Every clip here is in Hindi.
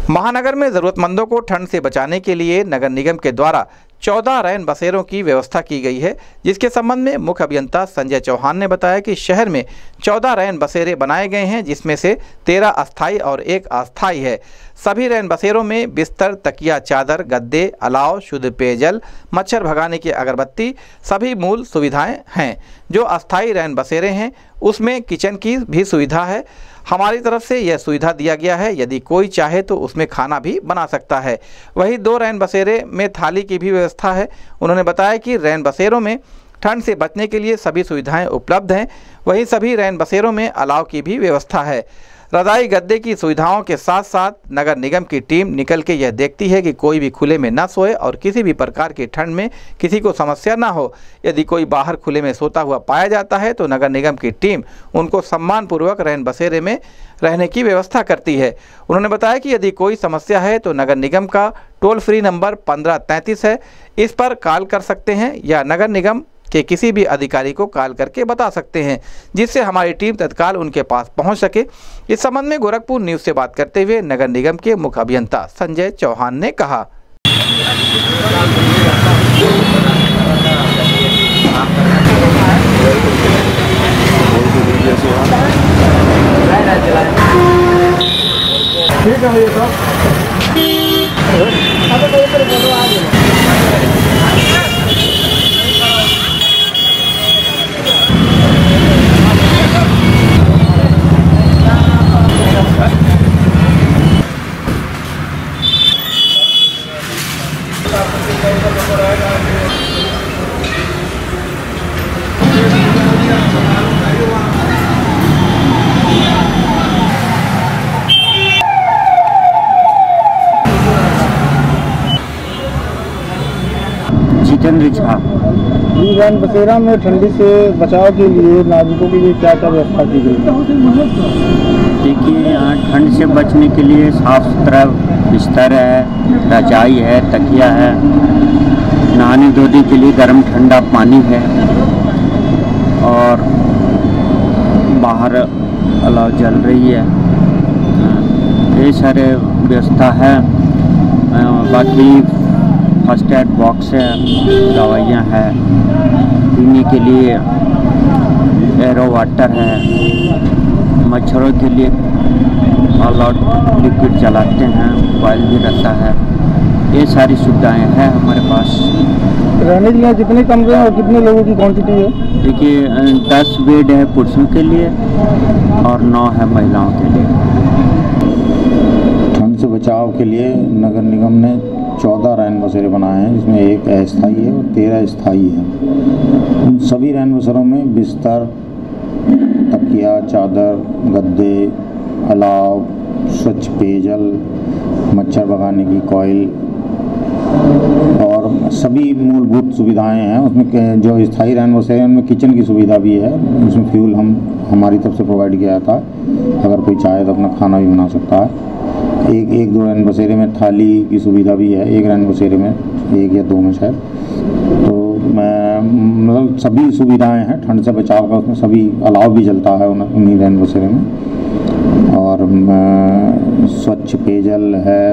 महानगर में जरूरतमंदों को ठंड से बचाने के लिए नगर निगम के द्वारा 14 रैन बसेरों की व्यवस्था की गई है, जिसके संबंध में मुख्य अभियंता संजय चौहान ने बताया कि शहर में 14 रैन बसेरे बनाए गए हैं, जिसमें से 13 अस्थायी और 1 अस्थायी है। सभी रैन बसेरों में बिस्तर, तकिया, चादर, गद्दे, अलाव, शुद्ध पेयजल, मच्छर भगाने की अगरबत्ती सभी मूल सुविधाएं हैं। जो अस्थायी रैन बसेरे हैं उसमें किचन की भी सुविधा है। हमारी तरफ से यह सुविधा दिया गया है, यदि कोई चाहे तो उसमें खाना भी बना सकता है। वहीं 2 रैन बसेरे में थाली की भी व्यवस्था है। उन्होंने बताया कि रैन बसेरों में ठंड से बचने के लिए सभी सुविधाएं उपलब्ध हैं। वहीं सभी रैन बसेरों में अलाव की भी व्यवस्था है। रज़ाई गद्दे की सुविधाओं के साथ साथ नगर निगम की टीम निकल के यह देखती है कि कोई भी खुले में न सोए और किसी भी प्रकार की ठंड में किसी को समस्या न हो। यदि कोई बाहर खुले में सोता हुआ पाया जाता है तो नगर निगम की टीम उनको सम्मानपूर्वक रैन बसेरे में रहने की व्यवस्था करती है। उन्होंने बताया कि यदि कोई समस्या है तो नगर निगम का टोल फ्री नंबर 1533 है, इस पर कॉल कर सकते हैं या नगर निगम के किसी भी अधिकारी को कॉल करके बता सकते हैं, जिससे हमारी टीम तत्काल उनके पास पहुंच सके। इस संबंध में गोरखपुर न्यूज़ से बात करते हुए नगर निगम के मुख्य अभियंता संजय चौहान ने कहा। जितेंद्र झा। रैन बसेरा में ठंडी से बचाव के लिए नागरिकों के लिए क्या क्या व्यवस्था की गई है? देखिए, यहाँ ठंड से बचने के लिए साफ सुथरा बिस्तर है, रजाई है, तकिया है, नहाने धोने के लिए गर्म ठंडा पानी है और बाहर अलाव जल रही है। ये सारे व्यवस्था है। बाकी फर्स्ट एड बॉक्स है, दवाइयाँ हैं, पीने के लिए एरो वाटर है, मच्छरों के लिए ऑल आउट लिक्विड चलाते हैं, ऑयल भी रहता है। ये सारी सुविधाएं हैं हमारे पास। रहने के लिए कितने कमरे हैं और कितने लोगों की क्वांटिटी है? देखिए, 10 बेड है पुरुषों के लिए और 9 है महिलाओं के लिए। ठंड से बचाव के लिए नगर निगम ने 14 रैन बसेरे बनाए हैं, जिसमें 1 अस्थायी है और 13 स्थायी है। उन सभी रैन बसेरों में बिस्तर, तकिया, चादर, गद्दे, अलाव, स्वच्छ पेयजल, मच्छर भगाने की कॉइल और सभी मूलभूत सुविधाएं हैं। उसमें जो स्थायी रैन बसेरे हैं उनमें किचन की सुविधा भी है। उसमें फ्यूल हमारी तरफ से प्रोवाइड किया जाता है, अगर कोई चाहे तो अपना खाना भी बना सकता है। एक 2 रैन बसेरे में थाली की सुविधा भी है, 1 रैन बसेरे में, 1 या 2 में शायद। तो मतलब सभी सुविधाएं हैं ठंड से बचाव का। उसमें सभी अलाव भी जलता है उन्हीं रैन बसेरे में और स्वच्छ पेयजल है,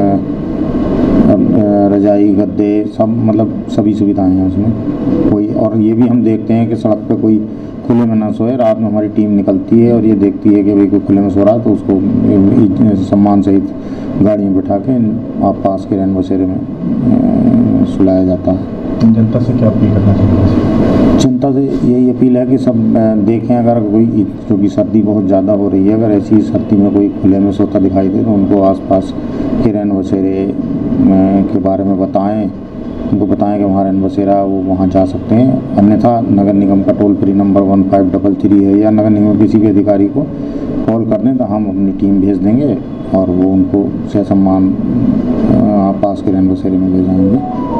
रजाई, गद्दे, सब मतलब सभी सुविधाएं हैं उसमें। कोई और ये भी हम देखते हैं कि सड़क पे कोई खुले में ना सोए। रात में हमारी टीम निकलती है और ये देखती है कि भाई कोई खुले में सो रहा है तो उसको सम्मान सहित गाड़ी में बिठा के आप पास के रैन बसेरे में सुलाया जाता है। जनता से क्या अपील करना चाहिए? जनता से यही अपील है कि सब देखें, अगर कोई, क्योंकि सर्दी बहुत ज़्यादा हो रही है, अगर ऐसी सर्दी में कोई खुले में सोता दिखाई दे तो उनको आसपास के रैन बसेरे के बारे में बताएं, उनको बताएं कि वहाँ रैन बसेरा वो वहाँ जा सकते हैं। अन्यथा नगर निगम का टोल फ्री नंबर 1533 है, या नगर निगम किसी भी अधिकारी को कॉल कर दें तो हम अपनी टीम भेज देंगे और वो उनको ससम्मान पास के रैन बसेरे में ले जाएंगे।